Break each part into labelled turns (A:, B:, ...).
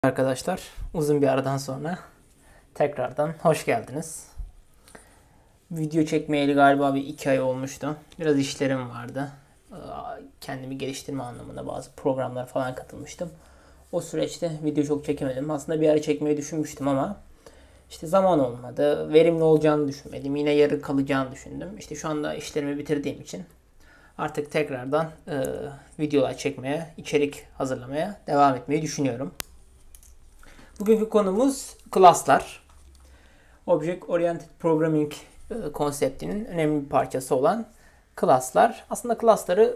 A: Arkadaşlar, uzun bir aradan sonra tekrardan hoş geldiniz. Video çekmeyeli galiba bir 2 ay olmuştu. Biraz işlerim vardı. Kendimi geliştirme anlamında bazı programlar falan katılmıştım. O süreçte video çok çekemedim. Aslında bir ara çekmeyi düşünmüştüm ama işte zaman olmadı. Verimli olacağını düşünmedim. Yine yarı kalacağını düşündüm. İşte şu anda işlerimi bitirdiğim için artık tekrardan videolar çekmeye, içerik hazırlamaya devam etmeyi düşünüyorum. Bugünkü konumuz class'lar. Object Oriented Programming konseptinin önemli bir parçası olan class'lar. Aslında class'ları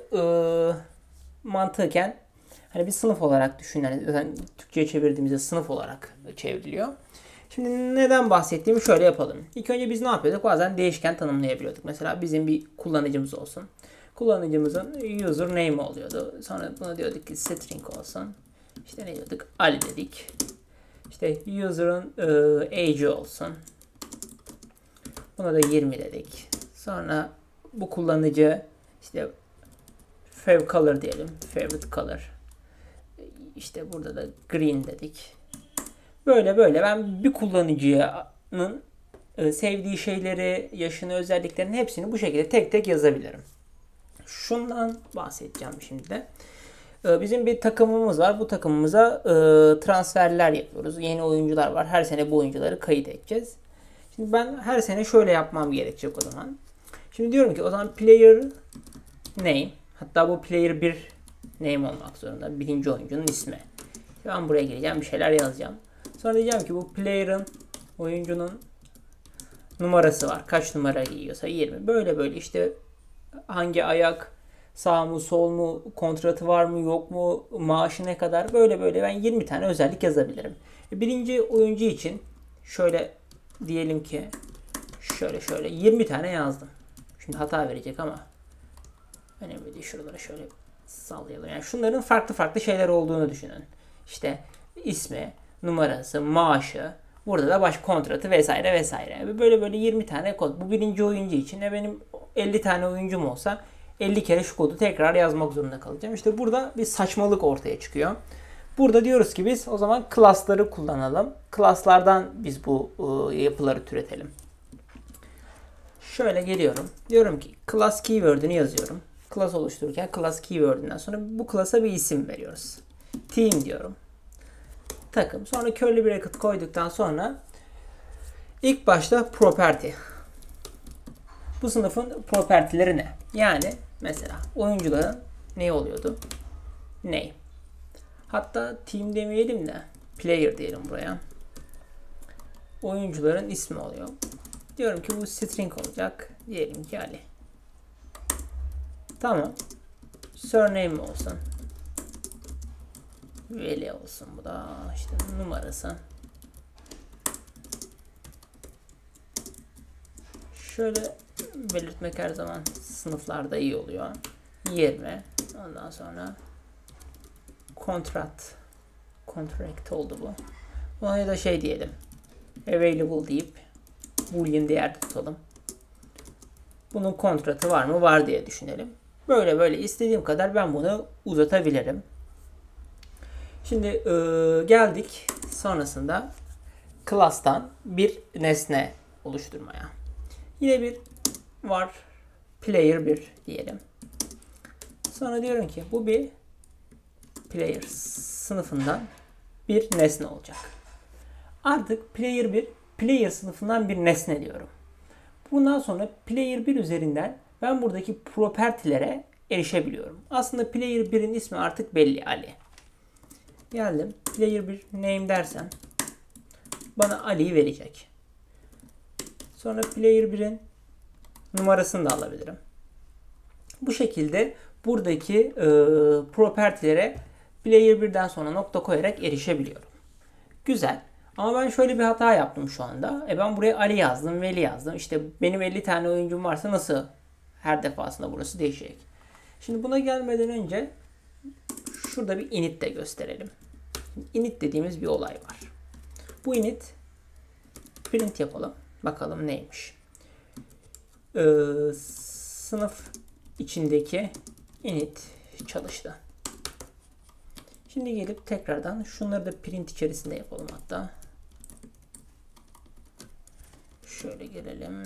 A: mantıken hani bir sınıf olarak düşünün. Yani Türkçe'ye çevirdiğimizde sınıf olarak çevriliyor. Şimdi neden bahsettiğimi şöyle yapalım. İlk önce biz ne yapıyorduk? Bazen değişken tanımlayabiliyorduk. Mesela bizim bir kullanıcımız olsun. Kullanıcımızın username oluyordu. Sonra buna diyorduk ki string olsun. İşte ne diyorduk? Ali dedik. İşte user'ın age'i olsun. Buna da 20 dedik. Sonra bu kullanıcı işte favorite color diyelim. Favorite color. İşte burada da green dedik. Böyle ben bir kullanıcının sevdiği şeyleri, yaşını, özelliklerini hepsini bu şekilde tek tek yazabilirim. Şundan bahsedeceğim şimdi de. Bizim bir takımımız var. Bu takımımıza transferler yapıyoruz. Yeni oyuncular var. Her sene bu oyuncuları kayıt edeceğiz. Şimdi ben her sene şöyle yapmam gerekecek o zaman. Şimdi diyorum ki o zaman player name. Hatta bu player bir name olmak zorunda. Birinci oyuncunun ismi. Ben buraya gireceğim. Bir şeyler yazacağım. Sonra diyeceğim ki bu player'ın, oyuncunun numarası var. Kaç numara giyiyorsa 20. Böyle işte hangi ayak, sağ mı sol mu, kontratı var mı yok mu, maaşı ne kadar, böyle ben 20 tane özellik yazabilirim. Birinci oyuncu için şöyle diyelim ki şöyle 20 tane yazdım. Şimdi hata verecek ama önemli değil, şuralara şöyle sallayalım. Yani şunların farklı şeyler olduğunu düşünün. İşte ismi, numarası, maaşı, burada da baş kontratı vesaire. Böyle 20 tane kod. Bu birinci oyuncu için benim 50 tane oyuncum olsa 50 kere şu kodu tekrar yazmak zorunda kalacağım. İşte burada bir saçmalık ortaya çıkıyor. Burada diyoruz ki biz o zaman class'ları kullanalım. Class'lardan biz bu yapıları türetelim. Şöyle geliyorum. Diyorum ki class keyword'ünü yazıyorum. Class oluştururken class keyword'ünden sonra bu class'a bir isim veriyoruz. Team diyorum. Takım. Sonra curly bracket koyduktan sonra ilk başta property. Bu sınıfın propertileri ne? Yani mesela oyuncuların ne oluyordu? Name. Hatta team demeyelim de player diyelim buraya. Oyuncuların ismi oluyor. Diyorum ki bu string olacak. Diyelim ki Ali. Tamam. Surname olsun. Veli olsun bu da. İşte numarası. Şöyle belirtmek her zaman sınıflarda iyi oluyor. 20. Ondan sonra contract oldu bu. Ona da şey diyelim. Available deyip boolean değer tutalım. Bunun kontratı var mı? Var diye düşünelim. Böyle istediğim kadar ben bunu uzatabilirim. Şimdi geldik sonrasında class'tan bir nesne oluşturmaya. Yine bir var. Player 1 diyelim. Sonra diyorum ki bu bir player sınıfından bir nesne olacak. Artık player 1 player sınıfından bir nesne diyorum. Bundan sonra player 1 üzerinden ben buradaki propertilere erişebiliyorum. Aslında player 1'in ismi artık belli, Ali. Geldim. Player 1 name dersem bana Ali'yi verecek. Sonra player 1'in numarasını da alabilirim. Bu şekilde buradaki propertilere player 1'den sonra nokta koyarak erişebiliyorum. Güzel. Ama ben şöyle bir hata yaptım şu anda. Ben buraya Ali yazdım, Veli yazdım. İşte benim 50 tane oyuncum varsa nasıl her defasında burası değişecek? Şimdi buna gelmeden önce şurada bir init de gösterelim. Init dediğimiz bir olay var. Bu init print yapalım. Bakalım neymiş. Sınıf içindeki init çalıştı. Şimdi gelip tekrardan şunları da print içerisinde yapalım hatta. Şöyle gelelim.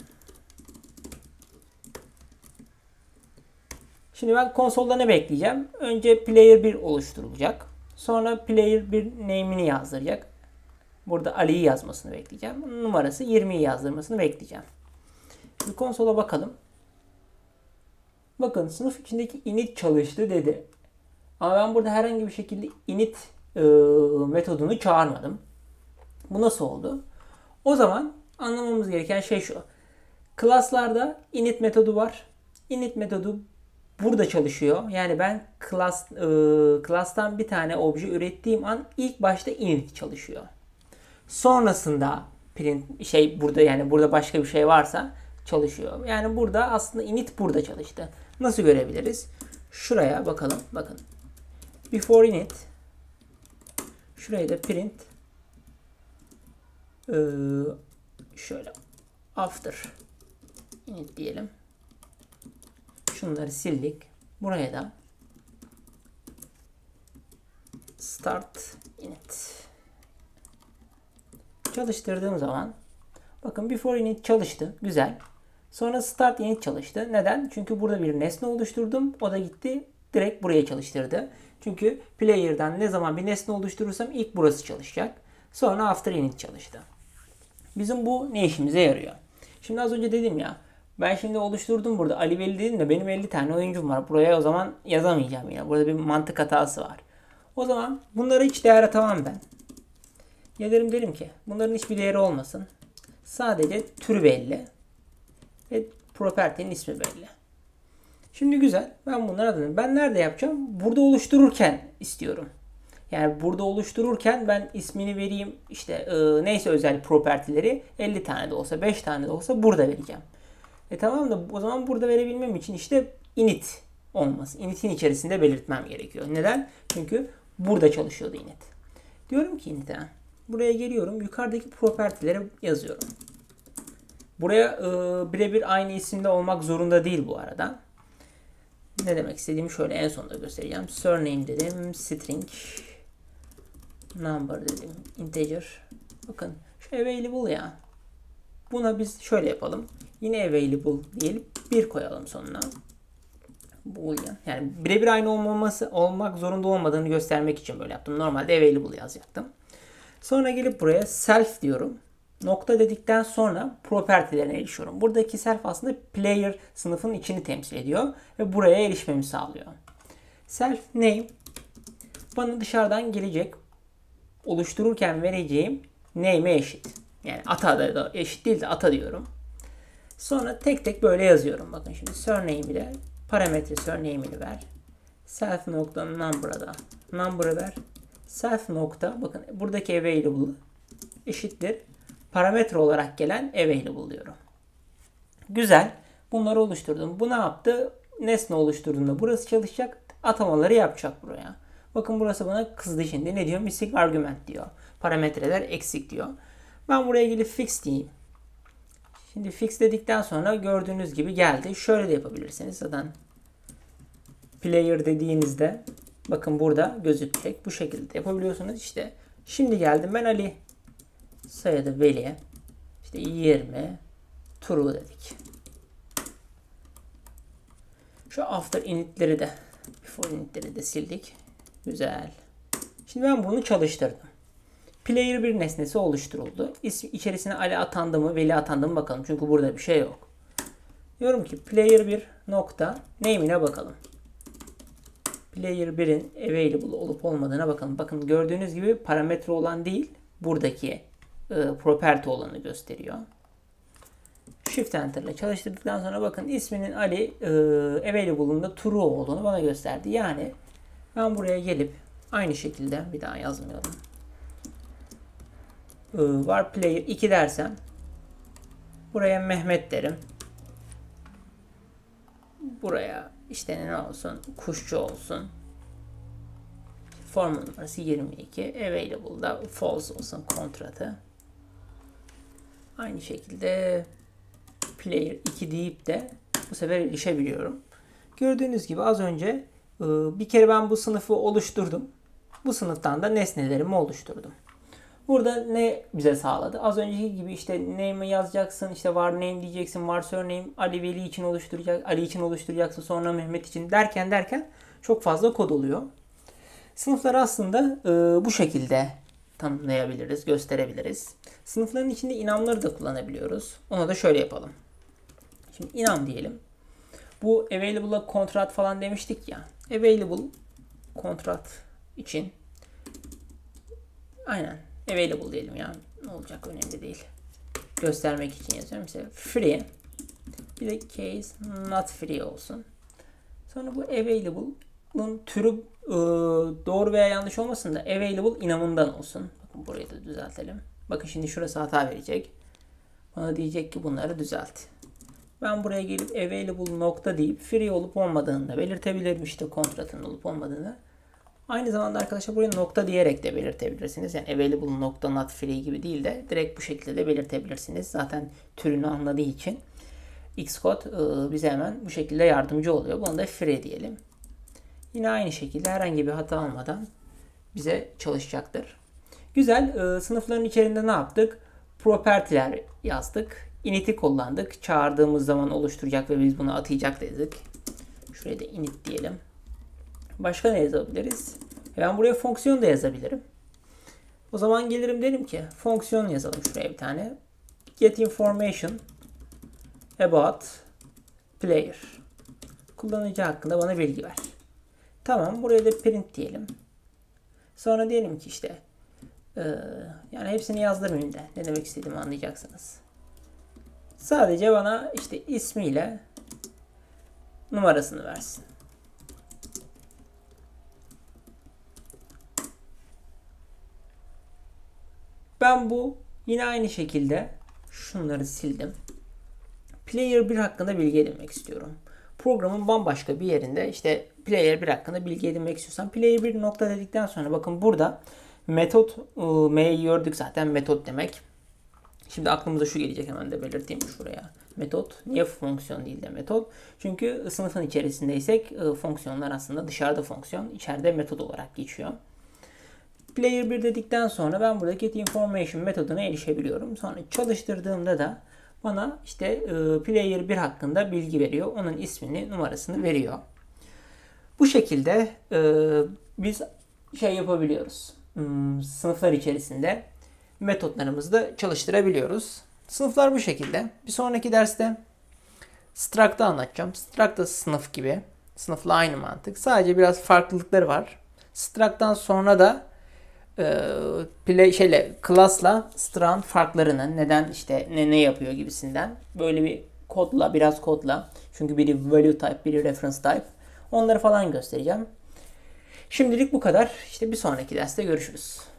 A: Şimdi ben konsolda ne bekleyeceğim? Önce player 1 oluşturulacak. Sonra player 1 name'ini yazdıracak. Burada Ali'yi yazmasını bekleyeceğim. Numarası 20'yi yazdırmasını bekleyeceğim. Şimdi konsola bakalım. Bakın sınıf içindeki init çalıştı dedi. Ama ben burada herhangi bir şekilde init metodunu çağırmadım. Bu nasıl oldu? O zaman anlamamız gereken şey şu. Class'larda init metodu var. Init metodu burada çalışıyor. Yani ben class'tan bir tane obje ürettiğim an ilk başta init çalışıyor. Sonrasında print burada, yani burada başka bir şey varsa çalışıyor. Yani burada aslında init burada çalıştı. Nasıl görebiliriz? Şuraya bakalım. Bakın. Before init. Şuraya da print. Şöyle. After init diyelim. Şunları sildik. Buraya da start init. Çalıştırdığım zaman bakın before init çalıştı. Güzel. Sonra start init çalıştı. Neden? Çünkü burada bir nesne oluşturdum. O da gitti direkt buraya çalıştırdı. Çünkü player'dan ne zaman bir nesne oluşturursam ilk burası çalışacak. Sonra after init çalıştı. Bizim bu ne işimize yarıyor? Şimdi az önce dedim ya, ben şimdi oluşturdum burada Ali Veli dedim de benim 50 tane oyuncum var. Buraya o zaman yazamayacağım yine. Burada bir mantık hatası var. O zaman bunlara hiç değer atamam ben. Gelirim derim ki bunların hiçbir değeri olmasın. Sadece türü belli. Ve property'nin ismi belli. Şimdi güzel. Ben bunları adım. Ben nerede yapacağım? Burada oluştururken istiyorum. Yani burada oluştururken ben ismini vereyim. İşte neyse özel property'leri 50 tane de olsa 5 tane de olsa burada vereceğim. Tamam da o zaman burada verebilmem için işte init olması. Init'in içerisinde belirtmem gerekiyor. Neden? Çünkü burada çalışıyordu init. Diyorum ki init'e. Buraya geliyorum. Yukarıdaki property'leri yazıyorum. Buraya birebir aynı isimde olmak zorunda değil bu arada. Ne demek istediğimi şöyle en sonunda göstereceğim. Surname dedim. String. Number dedim. Integer. Bakın şu available ya. Buna biz şöyle yapalım. Yine available diyelim. 1 koyalım sonuna. Boolean. Yani birebir aynı olmak zorunda olmadığını göstermek için böyle yaptım. Normalde available yazacaktım. Sonra gelip buraya self diyorum. Nokta dedikten sonra property'lerine erişiyorum. Buradaki self aslında player sınıfının içini temsil ediyor. Ve buraya erişmemi sağlıyor. Self name bana dışarıdan gelecek oluştururken vereceğim name'e eşit. Yani ata da eşit değil de ata diyorum. Sonra tek tek böyle yazıyorum. Bakın şimdi surname ile parametre surname'ini ver. Self nokta number'a da number'ı ver. Self nokta bakın buradaki available eşittir. Parametre olarak gelen available diyorum. Güzel. Bunları oluşturdum. Bu ne yaptı? Nesne oluşturduğunda burası çalışacak. Atamaları yapacak buraya. Bakın burası bana kızdı şimdi. Ne diyor? Missing argument diyor. Parametreler eksik diyor. Ben buraya gelip fix diyeyim. Şimdi fix dedikten sonra gördüğünüz gibi geldi. Şöyle de yapabilirsiniz. Zaten player dediğinizde bakın burada gözükecek. Bu şekilde yapabiliyorsunuz. İşte şimdi geldim ben Ali. Soyadı Veli. İşte 20 true dedik. Şu after init'leri de before init'leri de sildik. Güzel. Şimdi ben bunu çalıştırdım. Player bir nesnesi oluşturuldu. İçerisine Ali atandı mı, Veli atandı mı bakalım. Çünkü burada bir şey yok. Diyorum ki player 1 nokta name'ine bakalım. Player 1'in available olup olmadığına bakalım. Bakın gördüğünüz gibi parametre olan değil, buradaki property olanı gösteriyor. Shift Enter ile çalıştırdıktan sonra bakın isminin Ali available'ında true olduğunu bana gösterdi. Yani ben buraya gelip aynı şekilde bir daha yazmayalım. Var player 2 dersem buraya Mehmet derim. Buraya işte ne olsun? Kuşçu olsun. Form numarası 22. Available'da false olsun kontratı. Aynı şekilde player 2 deyip de bu sefer erişebiliyorum. Gördüğünüz gibi az önce bir kere ben bu sınıfı oluşturdum. Bu sınıftan da nesnelerimi oluşturdum. Burada ne bize sağladı? Az önceki gibi işte name'i yazacaksın, işte var name diyeceksin, var surname, Ali Veli için Ali için oluşturacaksın, sonra Mehmet için derken çok fazla kod oluyor. Sınıfları aslında bu şekilde tanımlayabiliriz, gösterebiliriz. Sınıfların içinde enum'ları da kullanabiliyoruz. Ona da şöyle yapalım. Şimdi enum diyelim. Bu available'a kontrat falan demiştik ya. Available kontrat için aynen available diyelim ya. Ne olacak önemli değil. Göstermek için yazıyorum. Mesela free. Bir de case not free olsun. Sonra bu available'ın türü doğru veya yanlış olmasın da available enum'undan olsun. Bakın burayı da düzeltelim. Bakın şimdi şurası hata verecek. Bana diyecek ki bunları düzelt. Ben buraya gelip available nokta deyip free olup olmadığını da belirtebilirim, işte kontratın olup olmadığını. Aynı zamanda arkadaşlar buraya nokta diyerek de belirtebilirsiniz. Yani available nokta not free gibi değil de direkt bu şekilde de belirtebilirsiniz. Zaten türünü anladığı için Xcode bize hemen bu şekilde yardımcı oluyor. Buna da free diyelim. Yine aynı şekilde herhangi bir hata olmadan bize çalışacaktır. Güzel. Sınıfların içerisinde ne yaptık? Property'ler yazdık. Init'i kullandık. Çağırdığımız zaman oluşturacak ve biz bunu atayacak dedik. Şuraya da init diyelim. Başka ne yazabiliriz? Ben buraya fonksiyon da yazabilirim. O zaman gelirim derim ki fonksiyon yazalım şuraya bir tane. Get information about player. Kullanıcı hakkında bana bilgi ver. Tamam, buraya da print diyelim. Sonra diyelim ki işte yani hepsini yazdırmayayım da ne demek istediğimi anlayacaksınız. Sadece bana işte ismiyle numarasını versin. Ben bu yine aynı şekilde şunları sildim. Player 1 hakkında bilgi edinmek istiyorum. Programın bambaşka bir yerinde işte Player 1 hakkında bilgi edinmek istiyorsam Player 1 nokta dedikten sonra bakın burada metot M'yi gördük zaten, metot demek. Şimdi aklımıza şu gelecek, hemen de belirteyim şuraya. Metot. Niye fonksiyon değil de metot? Çünkü sınıfın içerisindeysek fonksiyonlar aslında dışarıda fonksiyon, içeride metot olarak geçiyor. Player 1 dedikten sonra ben burada get information metoduna erişebiliyorum. Sonra çalıştırdığımda da bana işte player 1 hakkında bilgi veriyor. Onun ismini, numarasını veriyor. Bu şekilde biz şey yapabiliyoruz. Sınıflar içerisinde metotlarımızı da çalıştırabiliyoruz. Sınıflar bu şekilde. Bir sonraki derste struct'ı anlatacağım. Struct da sınıf gibi. Sınıfla aynı mantık. Sadece biraz farklılıkları var. Struct'tan sonra da class'la struct'ın farklarını, neden işte ne yapıyor gibisinden böyle bir kodla, biraz kodla, çünkü biri value type, biri reference type, onları falan göstereceğim. Şimdilik bu kadar. İşte bir sonraki derste görüşürüz.